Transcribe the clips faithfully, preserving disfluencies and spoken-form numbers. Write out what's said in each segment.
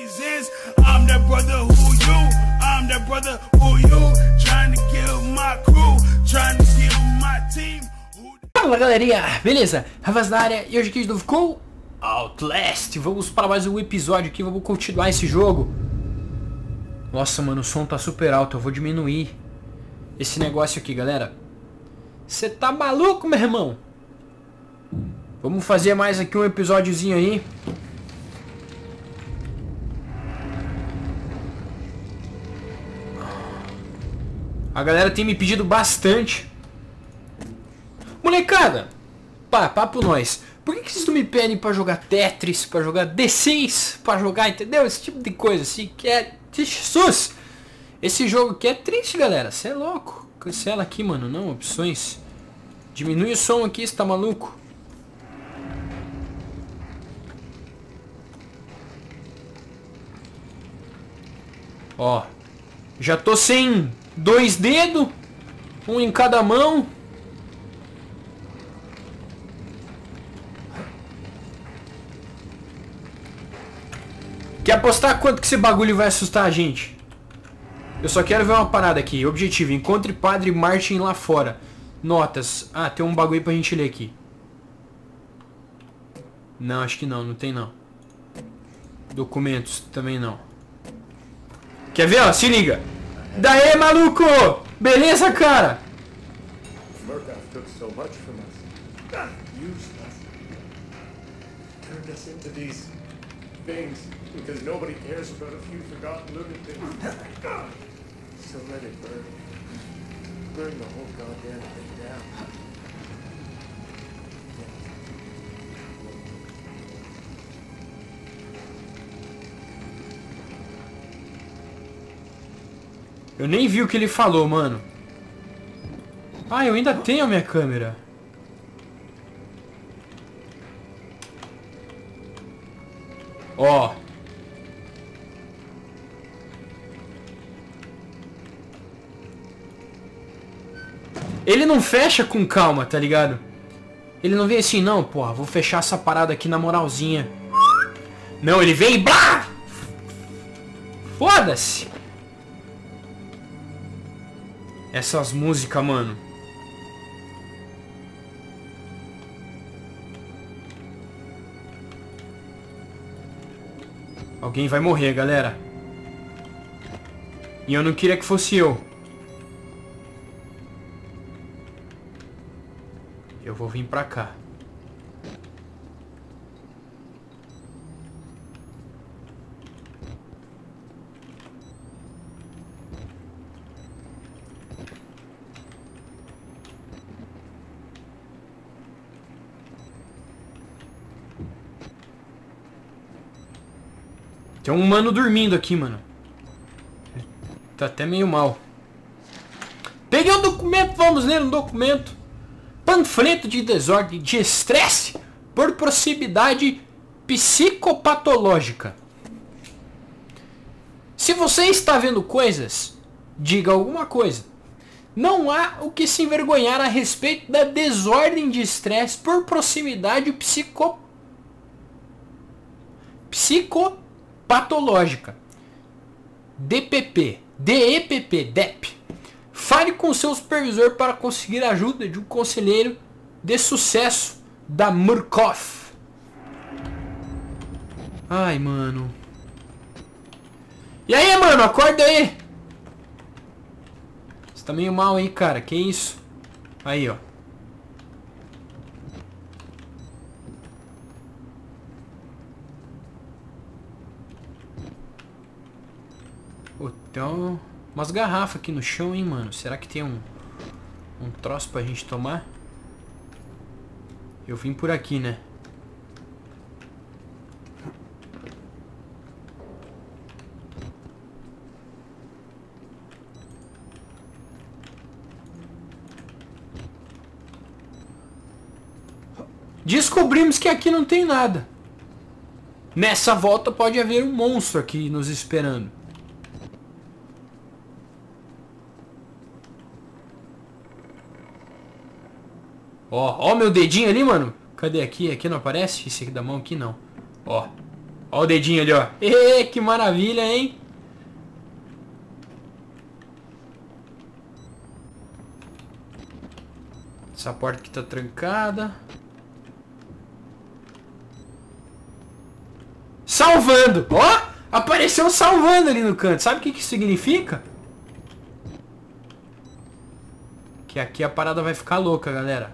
reasons. I'm that brother who you, I'm that brother who you, trying to kill my crew, trying to kill my team. Fala galerinha, beleza? Ravaz na área e hoje aqui de novo com Outlast. Vamos para mais um episódio aqui, vamos continuar esse jogo. Nossa, mano, o som tá super alto, eu vou diminuir esse negócio aqui, galera. Você tá maluco, meu irmão? Vamos fazer mais aqui um episódiozinho aí. A galera tem me pedido bastante. Molecada, pá, papo nós. Por que, que vocês não me pedem pra jogar Tetris, pra jogar D seis, pra jogar, entendeu? Esse tipo de coisa assim, que é... Jesus! Esse jogo aqui é triste, galera. Você é louco. Cancela aqui, mano. Não, opções. Diminui o som aqui, você tá maluco? Ó. Já tô sem dois dedos. Um em cada mão. Quer apostar quanto que esse bagulho vai assustar a gente? Eu só quero ver uma parada aqui. Objetivo, encontre Padre Martin lá fora. Notas. Ah, tem um bagulho pra gente ler aqui. Não, acho que não, não tem não. Documentos, também não. Quer ver, ó? Se liga. Daí, maluco! Beleza, cara? Because nobody cares about a few forgotten lunatics. So let it burn. Burn the whole goddamn thing down. Eu nem vi o que ele falou, mano. Ah, eu ainda tenho a minha câmera. Ó. Ele não fecha com calma, tá ligado? Ele não vem assim, não, porra, vou fechar essa parada aqui na moralzinha. Não, ele vem e blá! Foda-se! Essas músicas, mano. Alguém vai morrer, galera. E eu não queria que fosse eu. Eu vou vir pra cá. Tem um mano dormindo aqui, mano. Tá até meio mal. Peguei o documento, vamos ler um documento. Panfleto de desordem de estresse por proximidade psicopatológica. Se você está vendo coisas, diga alguma coisa. Não há o que se envergonhar a respeito da desordem de estresse por proximidade psico... psicopatológica. D P P. D E P P. D E P. Fale com seu supervisor para conseguir a ajuda de um conselheiro de sucesso da Murkoff. Ai, mano. E aí, mano? Acorda aí. Você tá meio mal aí, cara. Que isso? Aí, ó. Então... umas garrafas aqui no chão, hein, mano. Será que tem um, um troço pra gente tomar? Eu vim por aqui, né? Descobrimos que aqui não tem nada. Nessa volta pode haver um monstro aqui nos esperando. Ó, ó meu dedinho ali, mano. Cadê aqui? Aqui não aparece? Esse aqui da mão aqui não. Ó. Ó o dedinho ali, ó. Ê, que maravilha, hein? Essa porta aqui tá trancada. Salvando! Ó! Apareceu salvando ali no canto. Sabe o que que isso significa? Que aqui a parada vai ficar louca, galera.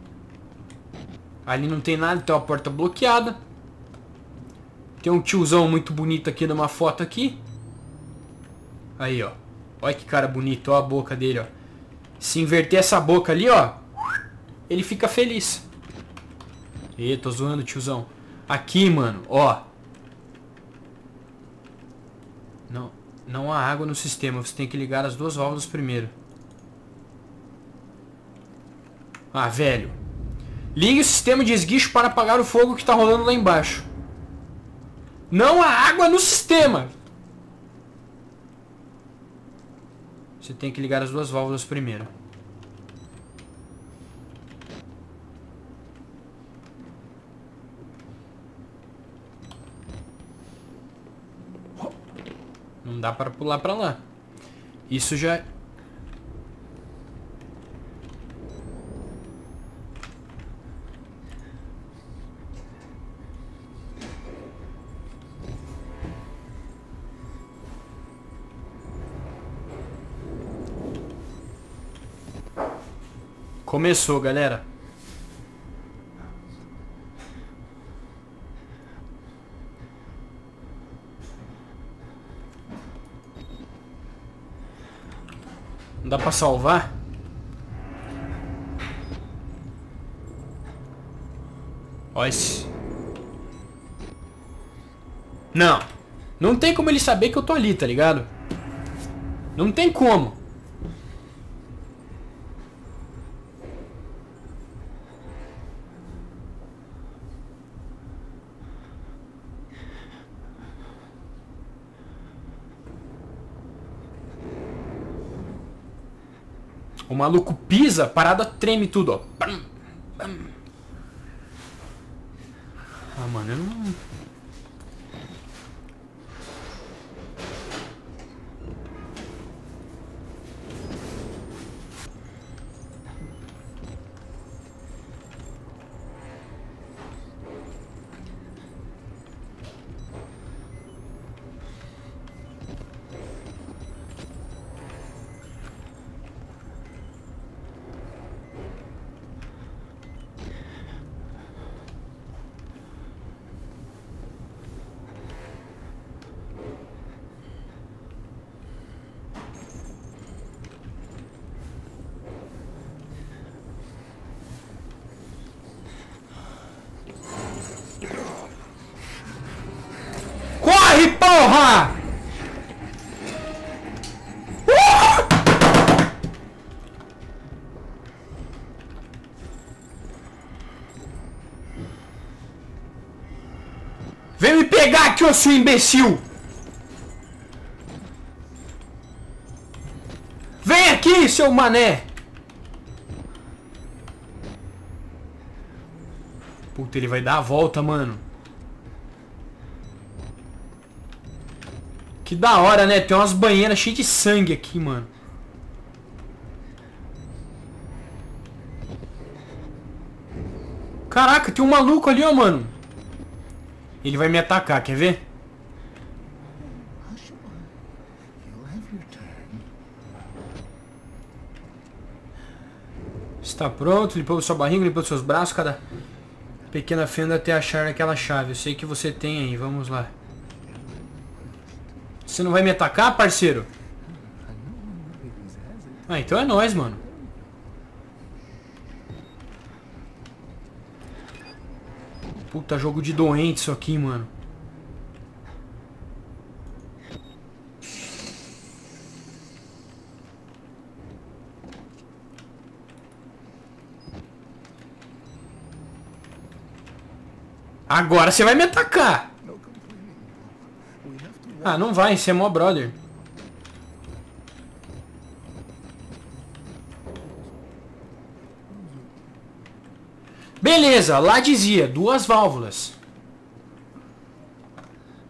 Ali não tem nada, tem uma porta bloqueada. Tem um tiozão muito bonito aqui numa foto aqui. Aí, ó. Olha que cara bonito, ó a boca dele, ó. Se inverter essa boca ali, ó, ele fica feliz. Ê, tô zoando, tiozão. Aqui, mano, ó. Não, não há água no sistema. Você tem que ligar as duas válvulas primeiro. Ah, velho. Ligue o sistema de esguicho para apagar o fogo que tá rolando lá embaixo. Não há água no sistema. Você tem que ligar as duas válvulas primeiro. Não dá para pular para lá. Isso já... Começou, galera. Não dá pra salvar? Ó esse. Não. Não tem como ele saber que eu tô ali, tá ligado? Não tem como. O maluco pisa, a parada treme tudo, ó. Pam, pam. Ah, mano, eu não... Corre, porra! Uh! Vem me pegar aqui, ô seu imbecil! Vem aqui, seu mané! Puta, ele vai dar a volta, mano. Que da hora, né? Tem umas banheiras cheias de sangue aqui, mano. Caraca, tem um maluco ali, ó, mano. Ele vai me atacar, quer ver? Está pronto, limpou sua barriga, limpou seus braços, cada pequena fenda até achar aquela chave. Eu sei que você tem aí, vamos lá. Você não vai me atacar, parceiro? Ah, então é nóis, mano. Puta, jogo de doente isso aqui, mano. Agora você vai me atacar. Ah, não vai, você é mó brother. Beleza, lá dizia, duas válvulas.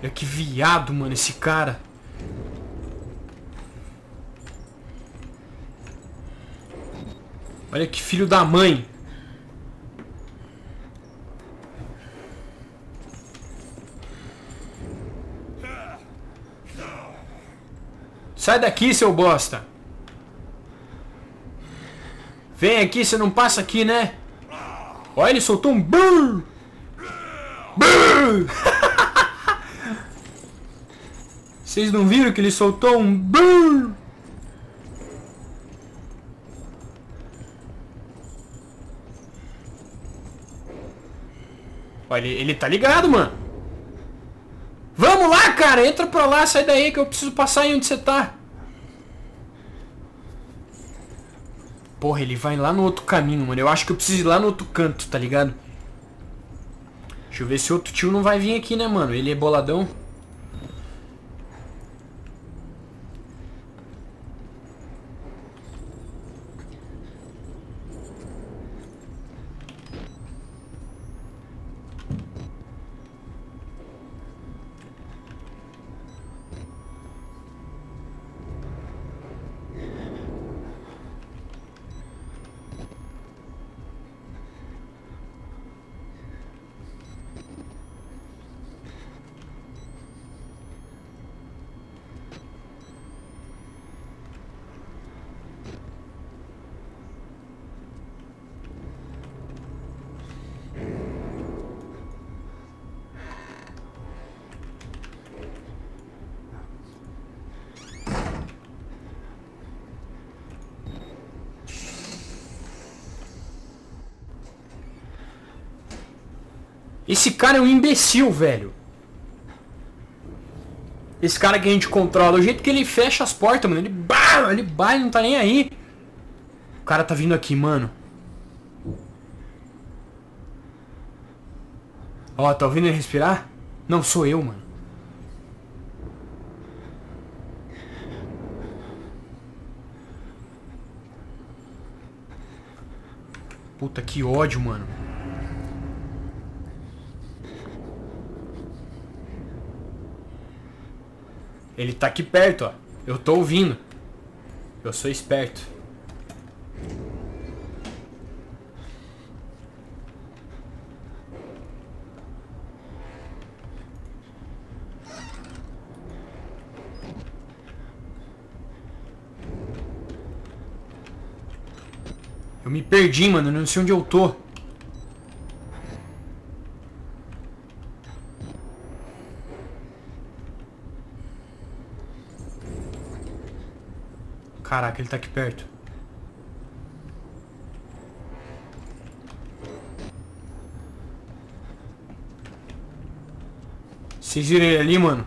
Olha que viado, mano, esse cara. Olha que filho da mãe. Sai daqui, seu bosta. Vem aqui, você não passa aqui, né? Olha, ele soltou um brrr. Brrr. Vocês não viram que ele soltou um brrr? Olha, ele, ele tá ligado, mano. Vamos lá, cara. Entra pra lá, sai daí que eu preciso passar aí onde você tá. Porra, ele vai lá no outro caminho, mano. Eu acho que eu preciso ir lá no outro canto, tá ligado? Deixa eu ver se outro tio não vai vir aqui, né, mano? Ele é boladão. Esse cara é um imbecil, velho. Esse cara que a gente controla, o jeito que ele fecha as portas, mano. Ele bah, ele bah, ele não tá nem aí. O cara tá vindo aqui, mano. Ó, tá ouvindo ele respirar? Não, sou eu, mano. Puta, que ódio, mano. Ele tá aqui perto, ó. Eu tô ouvindo. Eu sou esperto. Eu me perdi, mano. Eu não sei onde eu tô. Caraca, ele tá aqui perto. Vocês viram ele ali, mano?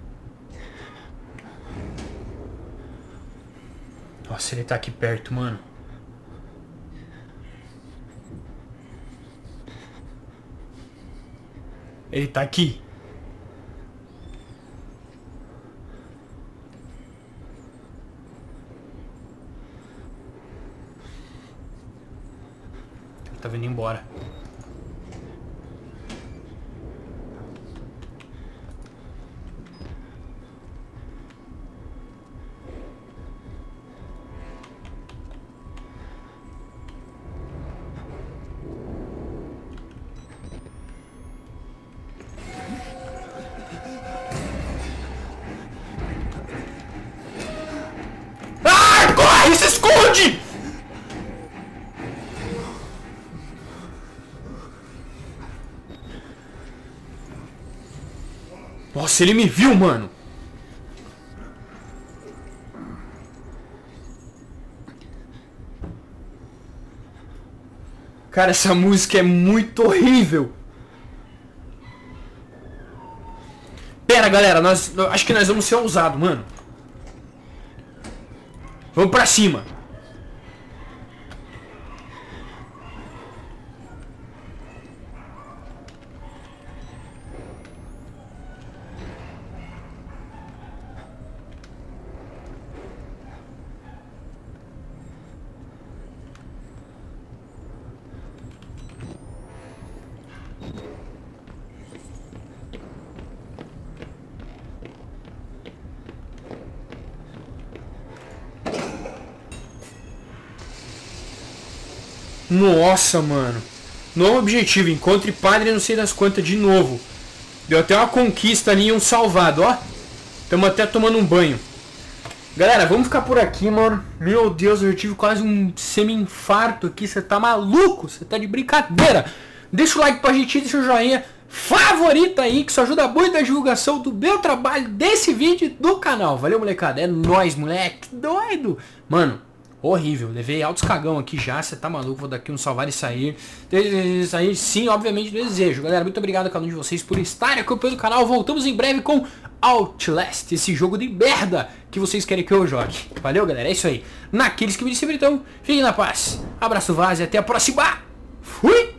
Nossa, ele tá aqui perto, mano. Ele tá aqui. Tá vindo embora. Ah, corre, se esconde! Nossa, ele me viu, mano. Cara, essa música é muito horrível. Pera, galera, nós acho que nós vamos ser ousados, mano. Vamos pra cima. Nossa, mano. Novo objetivo, encontre padre não sei das quantas de novo. Deu até uma conquista ali e um salvado, ó. Estamos até tomando um banho. Galera, vamos ficar por aqui, mano. Meu Deus, eu tive quase um semi-infarto aqui. Você tá maluco? Você tá de brincadeira. Deixa o like pra gente, deixa o joinha favorita aí, que isso ajuda muito a divulgação do meu trabalho, desse vídeo do canal. Valeu, molecada. É nóis, moleque. Doido. Mano, horrível. Levei altos cagão aqui já. Você tá maluco? Vou daqui um salvar e sair. Sair, sim, obviamente, desejo. Galera, muito obrigado a cada um de vocês por estarem acompanhando o canal. Voltamos em breve com Outlast, esse jogo de merda que vocês querem que eu jogue. Valeu, galera. É isso aí. Naqueles que me disseram, então, fiquem na paz. Abraço, Vaz e até a próxima. Fui!